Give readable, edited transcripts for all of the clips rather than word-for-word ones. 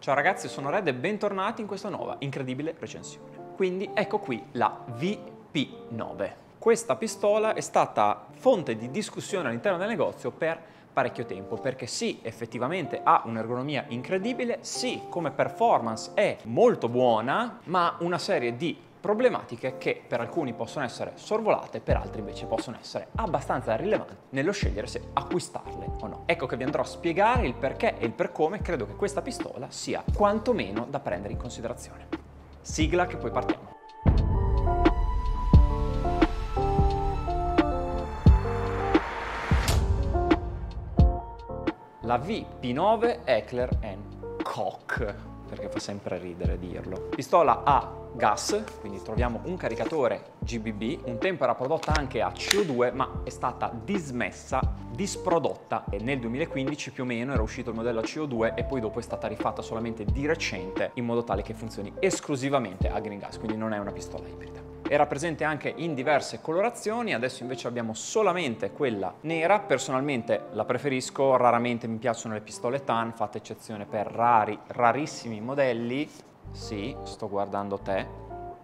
Ciao ragazzi, sono Red e bentornati in questa nuova incredibile recensione. Quindi ecco qui la VP9. Questa pistola è stata fonte di discussione all'interno del negozio per parecchio tempo, perché sì, effettivamente ha un'ergonomia incredibile, sì, come performance è molto buona, ma una serie di problematiche che per alcuni possono essere sorvolate, per altri invece possono essere abbastanza rilevanti nello scegliere se acquistarle o no. Ecco che vi andrò a spiegare il perché e il per come credo che questa pistola sia quantomeno da prendere in considerazione. Sigla che poi partiamo. La VP9 Heckler & Koch, perché fa sempre ridere dirlo. Pistola a gas, quindi troviamo un caricatore GBB, un tempo era prodotta anche a CO2, ma è stata dismessa, disprodotta e nel 2015 più o meno era uscito il modello a CO2 e poi dopo è stata rifatta solamente di recente in modo tale che funzioni esclusivamente a green gas, quindi non è una pistola ibrida. Era presente anche in diverse colorazioni, adesso invece abbiamo solamente quella nera. Personalmente la preferisco, raramente mi piacciono le pistole tan, fatta eccezione per rarissimi modelli. Sì, sto guardando te,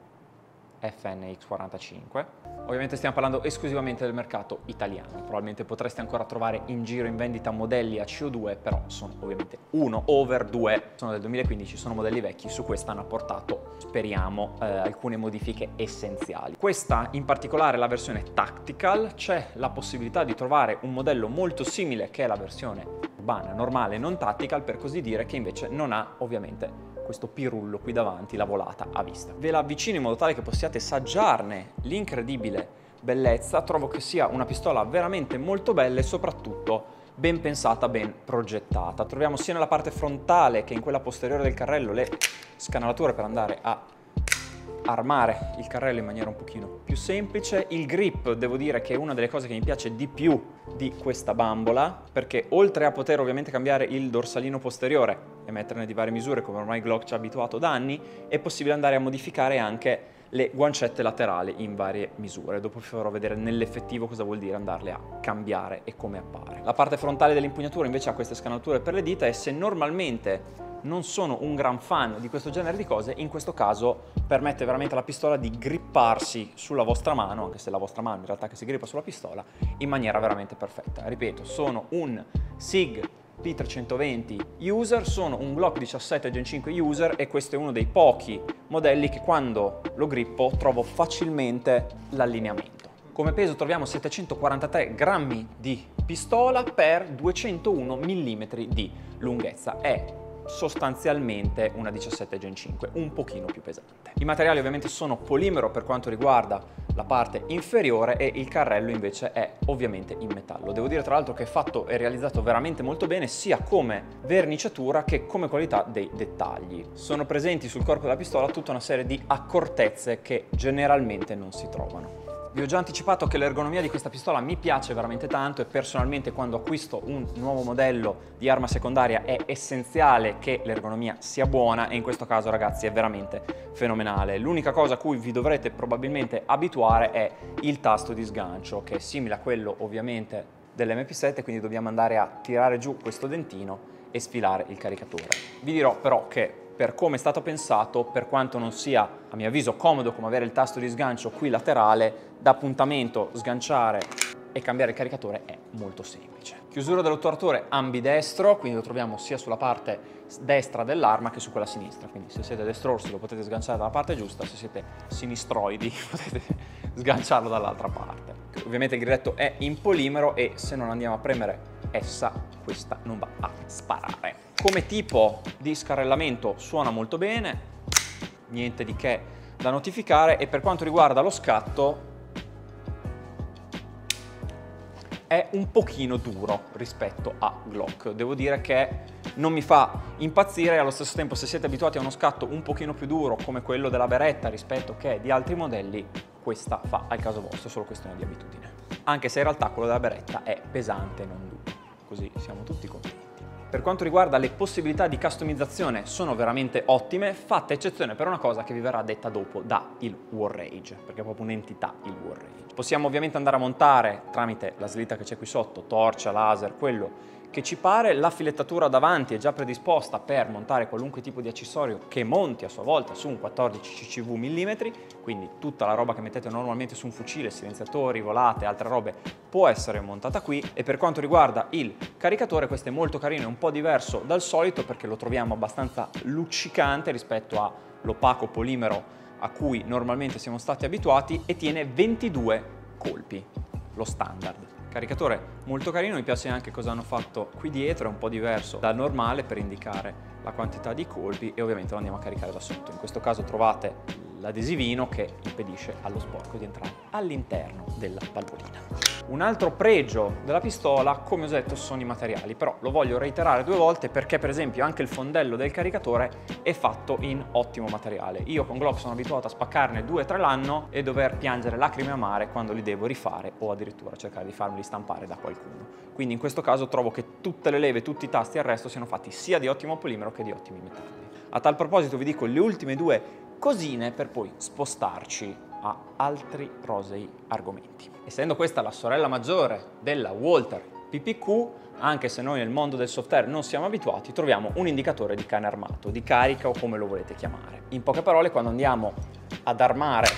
FNX45. Ovviamente stiamo parlando esclusivamente del mercato italiano, probabilmente potreste ancora trovare in giro in vendita modelli a CO2, però sono ovviamente uno over 2, sono del 2015, sono modelli vecchi, su questa hanno apportato, speriamo, alcune modifiche essenziali. Questa in particolare è la versione Tactical, c'è la possibilità di trovare un modello molto simile che è la versione urbana, normale, non Tactical per così dire, che invece non ha ovviamente questo pirullo qui davanti, la volata a vista. Ve la avvicino in modo tale che possiate saggiarne l'incredibile bellezza. Trovo che sia una pistola veramente molto bella e soprattutto ben pensata, ben progettata. Troviamo sia nella parte frontale che in quella posteriore del carrello le scanalature per andare a armare il carrello in maniera un pochino più semplice. Il grip devo dire che è una delle cose che mi piace di più di questa bambola, perché oltre a poter ovviamente cambiare il dorsalino posteriore e metterne di varie misure come ormai Glock ci ha abituato da anni, è possibile andare a modificare anche le guancette laterali in varie misure. Dopo vi farò vedere nell'effettivo cosa vuol dire andarle a cambiare e come appare. La parte frontale dell'impugnatura invece ha queste scanalature per le dita e se normalmente non sono un gran fan di questo genere di cose, in questo caso permette veramente alla pistola di gripparsi sulla vostra mano, anche se è la vostra mano in realtà che si grippa sulla pistola, in maniera veramente perfetta. Ripeto, sono un SIG P320 user, sono un Glock 17 Gen 5 user e questo è uno dei pochi modelli che quando lo grippo trovo facilmente l'allineamento. Come peso troviamo 743 grammi di pistola per 201 mm di lunghezza. È sostanzialmente una 17 Gen 5, un pochino più pesante. I materiali ovviamente sono polimero per quanto riguarda la parte inferiore e il carrello invece è ovviamente in metallo. Devo dire tra l'altro che è fatto e realizzato veramente molto bene sia come verniciatura che come qualità dei dettagli. Sono presenti sul corpo della pistola tutta una serie di accortezze che generalmente non si trovano. Vi ho già anticipato che l'ergonomia di questa pistola mi piace veramente tanto e personalmente quando acquisto un nuovo modello di arma secondaria è essenziale che l'ergonomia sia buona e in questo caso ragazzi è veramente fenomenale. L'unica cosa a cui vi dovrete probabilmente abituare è il tasto di sgancio che è simile a quello ovviamente dell'MP7, quindi dobbiamo andare a tirare giù questo dentino e sfilare il caricatore. Vi dirò però che per come è stato pensato, per quanto non sia a mio avviso comodo come avere il tasto di sgancio qui laterale, da appuntamento sganciare e cambiare il caricatore è molto semplice. Chiusura dell'otturatore ambidestro, quindi lo troviamo sia sulla parte destra dell'arma che su quella sinistra, quindi se siete destrorsi lo potete sganciare dalla parte giusta, se siete sinistroidi potete sganciarlo dall'altra parte. Ovviamente il grilletto è in polimero e se non andiamo a premere essa, questa non va a sparare. Come tipo di scarrellamento suona molto bene, niente di che da notificare e per quanto riguarda lo scatto è un pochino duro rispetto a Glock. Devo dire che non mi fa impazzire e allo stesso tempo se siete abituati a uno scatto un pochino più duro come quello della Beretta rispetto che di altri modelli, questa fa al caso vostro, è solo questione di abitudine. Anche se in realtà quello della Beretta è pesante, non duro, così siamo tutti contenti. Per quanto riguarda le possibilità di customizzazione sono veramente ottime, fatta eccezione per una cosa che vi verrà detta dopo da il War Rage, perché è proprio un'entità il War Rage. Possiamo ovviamente andare a montare tramite la slitta che c'è qui sotto, torcia, laser, quello che ci pare. La filettatura davanti è già predisposta per montare qualunque tipo di accessorio che monti a sua volta su un 14 ccv mm, quindi tutta la roba che mettete normalmente su un fucile, silenziatori, volate, altre robe, può essere montata qui. E per quanto riguarda il caricatore, questo è molto carino, è un po' diverso dal solito perché lo troviamo abbastanza luccicante rispetto all'opaco polimero a cui normalmente siamo stati abituati, e tiene 22 colpi, lo standard. Caricatore molto carino, mi piace anche cosa hanno fatto qui dietro, è un po' diverso dal normale per indicare la quantità di colpi, e ovviamente lo andiamo a caricare da sotto. In questo caso trovate l'adesivino che impedisce allo sporco di entrare all'interno della valvolina. Un altro pregio della pistola, come ho detto, sono i materiali, però lo voglio reiterare 2 volte perché per esempio anche il fondello del caricatore è fatto in ottimo materiale. Io con Glock sono abituato a spaccarne 2-3 l'anno e dover piangere lacrime amare quando li devo rifare o addirittura cercare di farmeli stampare da qualcuno. Quindi in questo caso trovo che tutte le leve, tutti i tasti e il resto siano fatti sia di ottimo polimero che di ottimi metalli. A tal proposito vi dico le ultime 2 cosine per poi spostarci a altri rosei argomenti. Essendo questa la sorella maggiore della Walther PPQ, anche se noi nel mondo del software non siamo abituati, troviamo un indicatore di cane armato, di carica o come lo volete chiamare. In poche parole, quando andiamo ad armare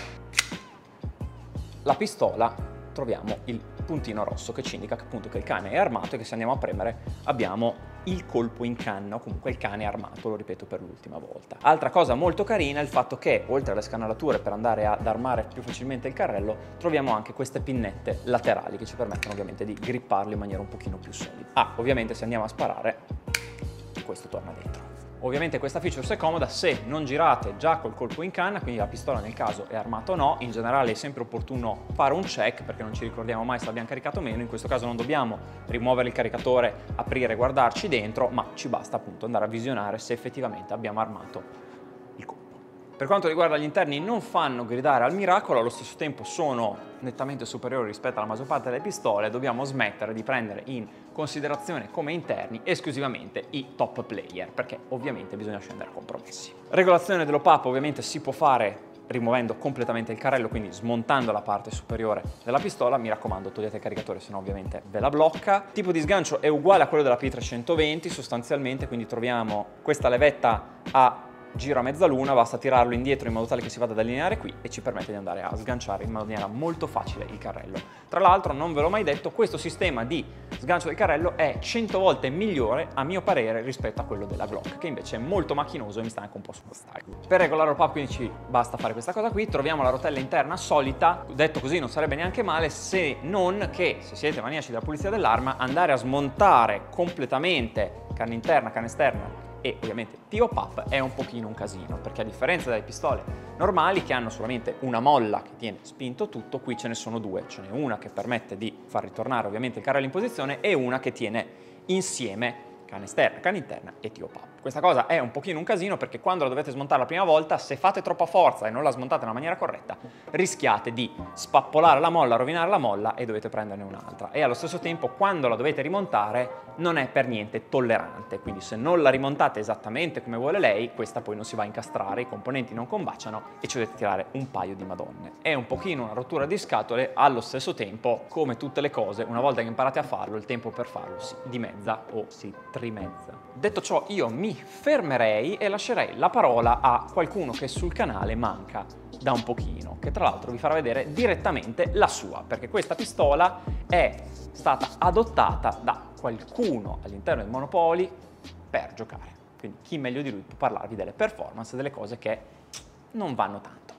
la pistola troviamo il puntino rosso che ci indica che appunto che il cane è armato e che se andiamo a premere abbiamo il colpo in canna, o comunque il cane è armato, lo ripeto per l'ultima volta. Altra cosa molto carina è il fatto che oltre alle scanalature per andare ad armare più facilmente il carrello troviamo anche queste pinnette laterali che ci permettono ovviamente di gripparlo in maniera un pochino più solida. Ovviamente se andiamo a sparare questo torna dentro. Ovviamente questa feature è comoda se non girate già col colpo in canna, quindi la pistola nel caso è armata o no. In generale è sempre opportuno fare un check perché non ci ricordiamo mai se abbiamo caricato o meno. In questo caso non dobbiamo rimuovere il caricatore, aprire e guardarci dentro, ma ci basta appunto andare a visionare se effettivamente abbiamo armato il colpo. Per quanto riguarda gli interni, non fanno gridare al miracolo, allo stesso tempo sono nettamente superiori rispetto alla maggior parte delle pistole. Dobbiamo smettere di prendere in considerazione come interni esclusivamente i top player, perché ovviamente bisogna scendere a compromessi. Regolazione dell'OPAP ovviamente si può fare rimuovendo completamente il carrello, quindi smontando la parte superiore della pistola. Mi raccomando, togliete il caricatore, sennò ovviamente ve la blocca. Tipo di sgancio è uguale a quello della P320 sostanzialmente, quindi troviamo questa levetta a giro a mezzaluna, basta tirarlo indietro in modo tale che si vada ad allineare qui e ci permette di andare a sganciare in maniera molto facile il carrello. Tra l'altro, non ve l'ho mai detto, questo sistema di sgancio del carrello è 100 volte migliore a mio parere rispetto a quello della Glock, che invece è molto macchinoso e mi sta anche un po' sullo style. Per regolare il pop quindi ci basta fare questa cosa qui. Troviamo la rotella interna solita, detto così non sarebbe neanche male, se non che, se siete maniaci della pulizia dell'arma, andare a smontare completamente canna interna, canna esterna e ovviamente TOPAP è un pochino un casino, perché a differenza delle pistole normali che hanno solamente una molla che tiene spinto tutto, qui ce ne sono 2, ce n'è una che permette di far ritornare ovviamente il carrello in posizione e una che tiene insieme canna esterna, canna interna e TOPAP. Questa cosa è un pochino un casino perché quando la dovete smontare la prima volta, se fate troppa forza e non la smontate nella maniera corretta, rischiate di spappolare la molla, rovinare la molla e dovete prenderne un'altra. E allo stesso tempo, quando la dovete rimontare, non è per niente tollerante. Quindi se non la rimontate esattamente come vuole lei, questa poi non si va a incastrare, i componenti non combaciano e ci dovete tirare un paio di madonne. È un pochino una rottura di scatole, allo stesso tempo, come tutte le cose, una volta che imparate a farlo, il tempo per farlo si dimezza o si trimezza. Detto ciò, io mi fermerei e lascerei la parola a qualcuno che sul canale manca da un pochino, che tra l'altro vi farà vedere direttamente la sua, perché questa pistola è stata adottata da qualcuno all'interno del Monopoly per giocare. Quindi chi meglio di lui può parlarvi delle performance, delle cose che non vanno tanto.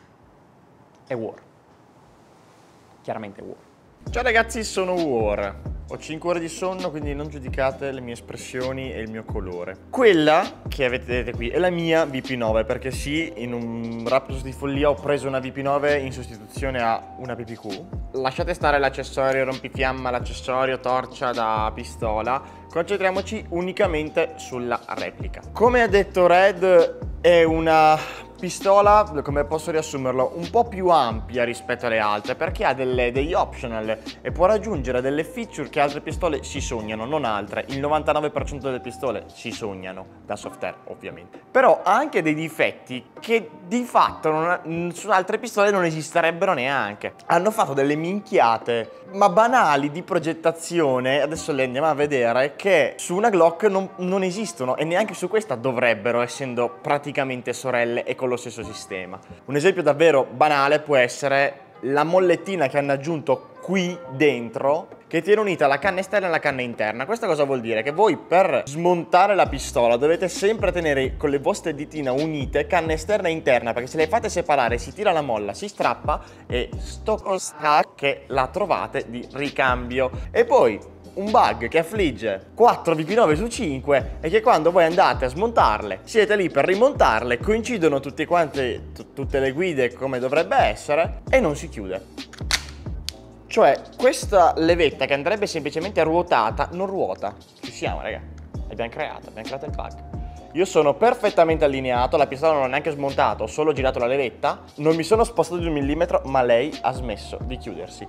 È War. Chiaramente War. Ciao ragazzi, sono War. Ho 5 ore di sonno, quindi non giudicate le mie espressioni e il mio colore. Quella che vedete qui è la mia VP9, perché sì, in un raptus di follia ho preso una VP9 in sostituzione a una PPQ. Lasciate stare l'accessorio rompifiamma, l'accessorio torcia da pistola, concentriamoci unicamente sulla replica. Come ha detto Red, è una pistola, come posso riassumerlo, un po' più ampia rispetto alle altre, perché ha degli optional e può raggiungere delle feature che altre pistole si sognano, non altre. Il 99% delle pistole si sognano, da Softair ovviamente. Però ha anche dei difetti che di fatto su altre pistole non esisterebbero neanche. Hanno fatto delle minchiate ma banali di progettazione, adesso le andiamo a vedere, che su una Glock non esistono, e neanche su questa dovrebbero, essendo praticamente sorelle e con lo stesso sistema. Un esempio davvero banale può essere la mollettina che hanno aggiunto qui dentro, che tiene unita la canna esterna e la canna interna. Questo cosa vuol dire? Che voi per smontare la pistola dovete sempre tenere con le vostre ditine unite canna esterna e interna, perché se le fate separare si tira la molla, si strappa e sto che la trovate di ricambio. E poi un bug che affligge 4 VP9 su 5 è che quando voi andate a smontarle, siete lì per rimontarle, coincidono tutte le guide come dovrebbe essere e non si chiude. Cioè, questa levetta che andrebbe semplicemente ruotata, non ruota. Ci siamo, raga. Abbiamo creato il bug. Io sono perfettamente allineato, la pistola non ho neanche smontato, ho solo girato la levetta, non mi sono spostato di 1 millimetro, ma lei ha smesso di chiudersi.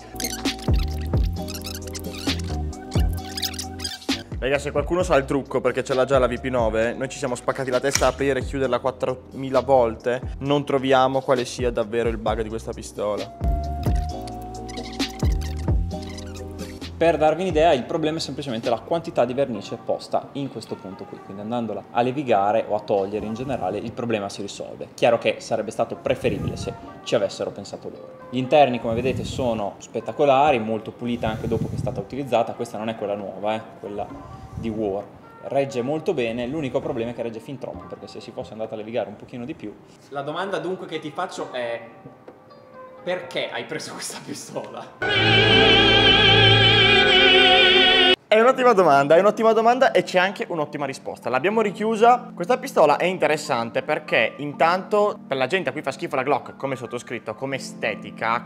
Raga, se qualcuno sa il trucco, perché ce l'ha già la VP9, noi ci siamo spaccati la testa a aprire e chiuderla 4000 volte, non troviamo quale sia davvero il bug di questa pistola. Per darvi un'idea, il problema è semplicemente la quantità di vernice posta in questo punto qui, quindi andandola a levigare o a togliere in generale il problema si risolve. Chiaro che sarebbe stato preferibile se ci avessero pensato loro. Gli interni, come vedete, sono spettacolari, molto pulita anche dopo che è stata utilizzata. Questa non è quella nuova, quella di War. Regge molto bene, l'unico problema è che regge fin troppo, perché se si fosse andata a levigare un pochino di più. La domanda dunque che ti faccio è: perché hai preso questa pistola? È un'ottima domanda e c'è anche un'ottima risposta. L'abbiamo richiusa. Questa pistola è interessante perché intanto per la gente a cui fa schifo la Glock, come sottoscritto, come estetica,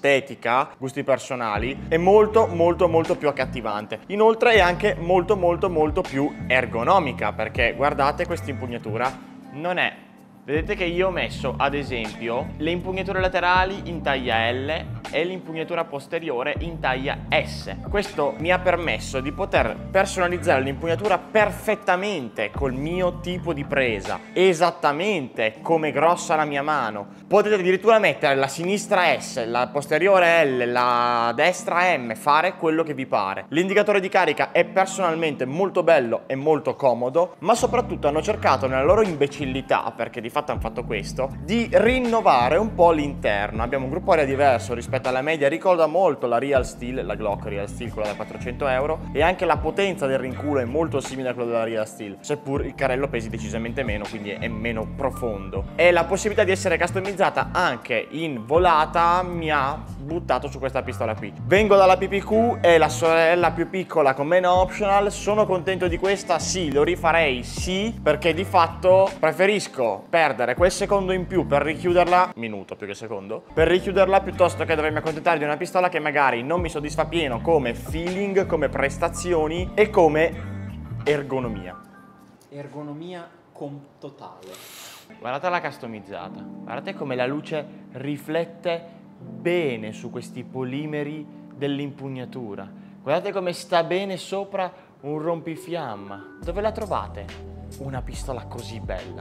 gusti personali, è molto più accattivante. Inoltre è anche molto più ergonomica, perché guardate questa impugnatura, non è... Vedete che io ho messo ad esempio le impugnature laterali in taglia L e l'impugnatura posteriore in taglia S. Questo mi ha permesso di poter personalizzare l'impugnatura perfettamente col mio tipo di presa, esattamente come grossa la mia mano. Potete addirittura mettere la sinistra S, la posteriore L, la destra M, fare quello che vi pare. L'indicatore di carica è personalmente molto bello e molto comodo, ma soprattutto hanno cercato nella loro imbecillità, perché di fatto hanno fatto questo, di rinnovare un po' l'interno. Abbiamo un gruppo area diverso rispetto alla media, ricorda molto la Real Steel, la Glock Real Steel, quella da 400 euro, e anche la potenza del rinculo è molto simile a quella della Real Steel, seppur il carrello pesi decisamente meno, quindi è meno profondo. E la possibilità di essere customizzata anche in volata mi ha buttato su questa pistola qui. Vengo dalla PPQ, è la sorella più piccola con meno optional, sono contento di questa? Sì, lo rifarei? Sì, perché di fatto preferisco perdere quel secondo in più per richiuderla, minuto più che secondo, per richiuderla piuttosto che dovermi accontentare di una pistola che magari non mi soddisfa pieno come feeling, come prestazioni e come ergonomia. Ergonomia totale. Guardate la customizzata, guardate come la luce riflette bene su questi polimeri dell'impugnatura. Guardate come sta bene sopra un rompifiamma. Dove la trovate? Una pistola così bella.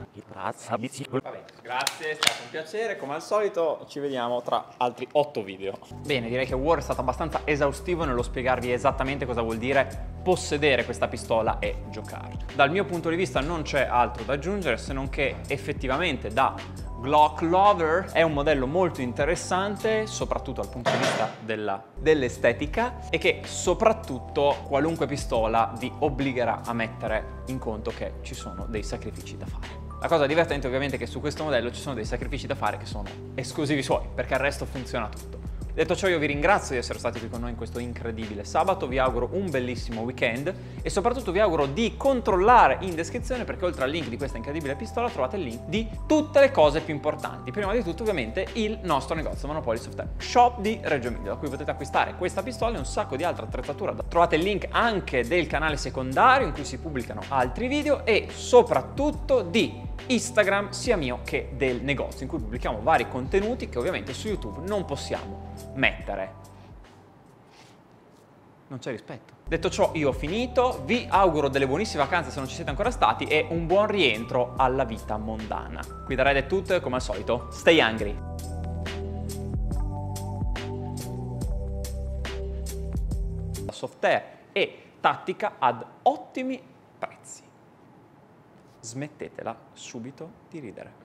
Vabbè, grazie, è stato un piacere. Come al solito ci vediamo tra altri 8 video. Bene, direi che War è stato abbastanza esaustivo nello spiegarvi esattamente cosa vuol dire possedere questa pistola e giocare. Dal mio punto di vista non c'è altro da aggiungere, se non che effettivamente da Glock Lover è un modello molto interessante, soprattutto dal punto di vista dell'estetica, e che soprattutto qualunque pistola vi obbligherà a mettere in conto che ci sono dei sacrifici da fare. La cosa divertente ovviamente è che su questo modello ci sono dei sacrifici da fare che sono esclusivi suoi, perché il resto funziona tutto. Detto ciò, io vi ringrazio di essere stati qui con noi in questo incredibile sabato, vi auguro un bellissimo weekend e soprattutto vi auguro di controllare in descrizione, perché oltre al link di questa incredibile pistola trovate il link di tutte le cose più importanti. Prima di tutto ovviamente il nostro negozio Monopoly Softair Shop di Reggio Emilia, da cui potete acquistare questa pistola e un sacco di altra attrezzatura. Trovate il link anche del canale secondario in cui si pubblicano altri video e soprattutto di Instagram sia mio che del negozio, in cui pubblichiamo vari contenuti che ovviamente su YouTube non possiamo mettere. Non c'è rispetto. Detto ciò, io ho finito, vi auguro delle buonissime vacanze se non ci siete ancora stati e un buon rientro alla vita mondana. Qui da Red è tutto, come al solito, stay hungry! Software e tattica ad ottimi prezzi. Smettetela subito di ridere.